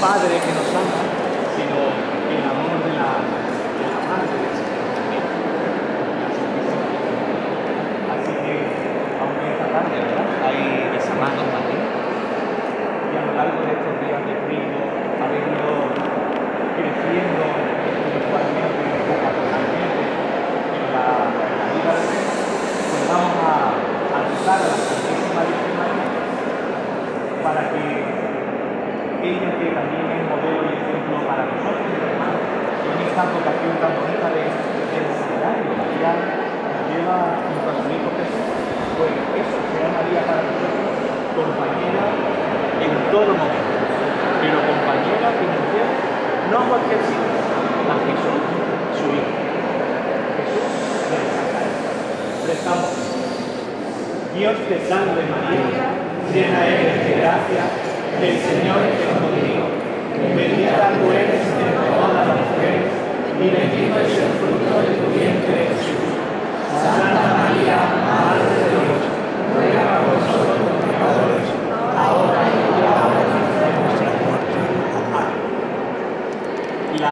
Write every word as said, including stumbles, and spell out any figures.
Padre que nos ama, sino el amor de la, de la Madre del Señor también, la Santísima Virgen María. Así que, aunque esta tarde, ¿verdad?, hay besamanos también, y a lo largo de estos días de trigo habéis ido creciendo espiritualmente, vocacionalmente, en la, en la vida de Dios, pues vamos a, a rezar a la Santísima Virgen María para que ella, que también es modelo y ejemplo para nosotros, hermanos, en esta vocación tan bonita de, del seminario, María nos lleva junto a su Hijo Jesús, pues eso, sea María para nosotros compañera en todo momento, pero compañera que nos lleva no a cualquier sitio, a Jesús, su Hijo. Jesús del Sagrario. Rezamos. Dios te salve María, llena eres de gracia, el Señor es contigo. Bendita tú eres entre todas las mujeres, y bendito es el fruto